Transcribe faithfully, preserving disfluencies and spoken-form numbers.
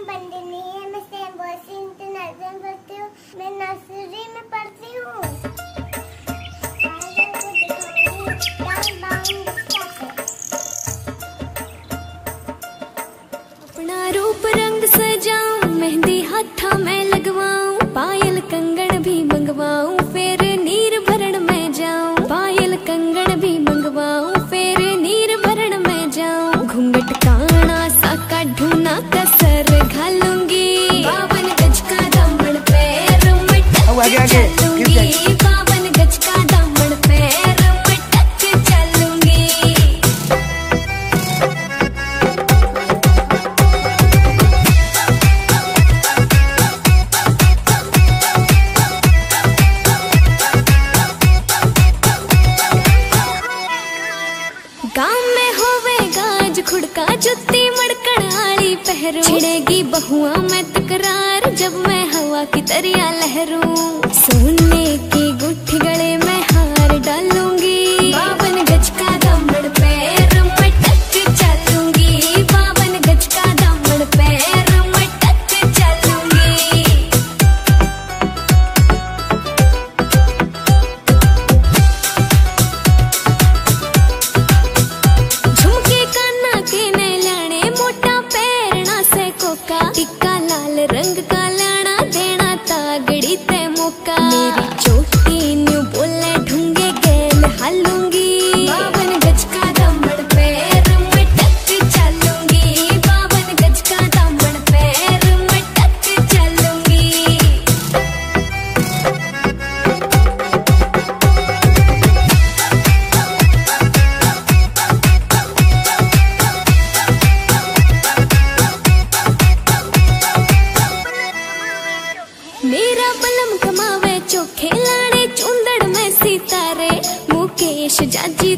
नाम बंदनी है, मैं सेंट बॉयज इंटरनेशनल पढ़ती हूँ, मैं नर्सरी में पढ़ती हूँ। अपना रूप रंग सजाऊं, मेहंदी हाथा में लगवाऊं, पायल कंगन भी मंगवाऊं, फिर नीर भरण में जाऊं। पायल कंगन भी मंगवाऊं, फिर नीर भरण में जाऊं। घूंघट काना सा काढूं ना कसर घालूंगी, बावन गज का दामन पैर में टक चलूंगी, बावन गज का दामन पैर में टक चलूंगी। गाँव में होवेगा आज खुड़का, जुत्ती मड़कण आली पहरू, छिड़ेगी बहुआ में तकरार जब मैं हवा की तरिया लहरूं। सोने की गुठी गले में हार डालूंगी, बावन गज का दामन पैर में टक चलूंगी, बावन गज का दामन पैर में टक चलूंगी। झुमके काना के ने लाने, मोटा पैरना से कोका, टिक्का लाल रंग का लाना, देना तागड़ी ते मौका। मेरी चोटी न्यू बोले ढूंगे गेल हालूंगी, बावन गज का दामन पैर में टक चलूंगी, बावन गज का दामन पैर में टक चलूंगी। मेरा बलम कमावे चोखे लाने, चुंदड़ में सितारे, मुकेश जाजी